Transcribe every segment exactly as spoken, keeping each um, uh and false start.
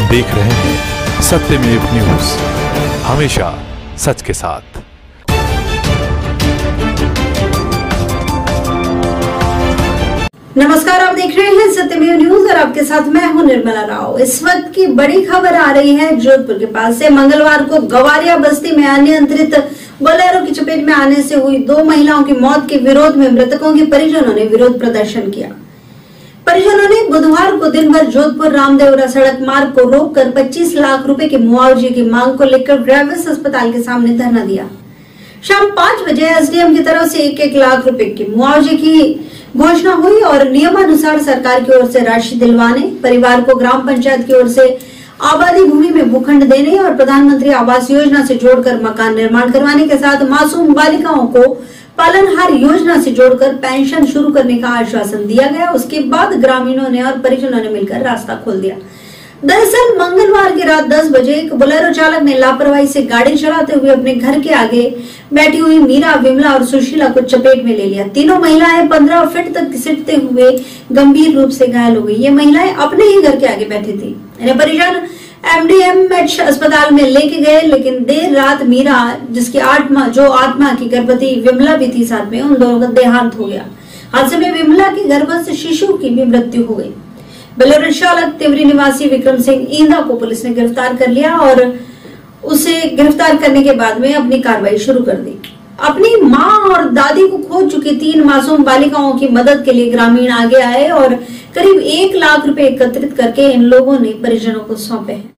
देख रहे हैं सत्यमेव न्यूज, हमेशा सच के साथ। नमस्कार, आप देख रहे हैं सत्यमेव न्यूज और आपके साथ मैं हूं निर्मला राव। इस वक्त की बड़ी खबर आ रही है जोधपुर के पास से। मंगलवार को गवारिया बस्ती में अनियंत्रित बोलेरो की चपेट में आने से हुई दो महिलाओं की मौत के विरोध में मृतकों के परिजनों ने विरोध प्रदर्शन किया। परिजनों ने बुधवार को दिन भर जोधपुर रामदेवरा सड़क मार्ग को रोककर पच्चीस लाख रुपए के मुआवजे की मांग को लेकर ग्रेविस अस्पताल के सामने धरना दिया। शाम पांच बजे एसडीएम की तरफ से एक एक लाख रुपए की मुआवजे की घोषणा हुई और नियमानुसार सरकार की ओर से राशि दिलवाने, परिवार को ग्राम पंचायत की ओर से आबादी भूमि में भूखंड देने और प्रधानमंत्री आवास योजना से जोड़कर मकान निर्माण करवाने के साथ मासूम बालिकाओं को पालनहार योजना से जोड़कर पेंशन शुरू करने का आश्वासन दिया गया। उसके बाद ग्रामीणों ने और परिजनों ने मिलकर रास्ता खोल दिया। दरअसल मंगलवार की रात दस बजे एक बोलेरो चालक ने लापरवाही से गाड़ी चलाते हुए अपने घर के आगे बैठी हुई मीरा, विमला और सुशीला को चपेट में ले लिया। तीनों महिलाएं पंद्रह फीट तक घिसटते हुए गंभीर रूप से घायल हो गई। ये महिलाएं अपने ही घर के आगे बैठी थी। इन्हें परिजन एमडीएमएच अस्पताल में लेके गए, लेकिन देर रात मीरा, जिसकी आठ माह जो आठ माह की गर्भवती विमला भी थी साथ में, उन दोनों का देहांत हो गया। हादसे में विमला की गर्भस्थ शिशु की भी मृत्यु हो गई। बोलेरो चालक तिवरी निवासी विक्रम सिंह ईंदा को पुलिस ने गिरफ्तार कर लिया और उसे गिरफ्तार करने के बाद में अपनी कार्रवाई शुरू कर दी। अपनी मां और दादी को खो चुकी तीन मासूम बालिकाओं की मदद के लिए ग्रामीण आगे आए और करीब एक लाख रुपए एकत्रित करके इन लोगों ने परिजनों को सौंपे हैं।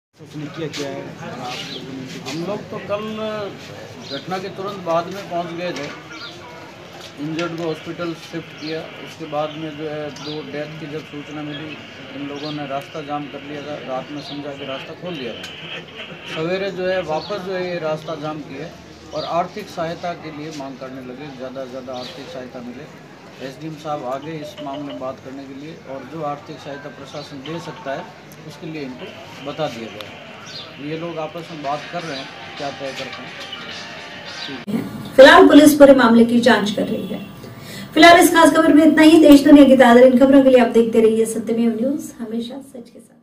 हम लोग तो कल घटना के तुरंत बाद में पहुंच गए थे, इंजर्ड को हॉस्पिटल शिफ्ट किया। उसके बाद में जो है दो डेथ की जब सूचना मिली, इन लोगों ने रास्ता जाम कर लिया था। रात में समझा कि रास्ता खोल दिया था। सवेरे जो है वापस जो है ये रास्ता जाम किए और आर्थिक सहायता के लिए मांग करने लगे, ज़्यादा से ज़्यादा आर्थिक सहायता मिले। एसडीएम साहब आगे इस मामले में बात करने के लिए और जो आर्थिक सहायता प्रशासन दे सकता है उसके लिए इनको बता दिया गया। ये लोग आपस में बात कर रहे हैं, क्या तय करते हैं। फिलहाल पुलिस पूरे मामले की जांच कर रही है। फिलहाल इस खास खबर में इतना ही। देश दुनिया की ताज़ा इन खबरों के लिए आप देखते रहिए सत्यमेव न्यूज, हमेशा सच के साथ।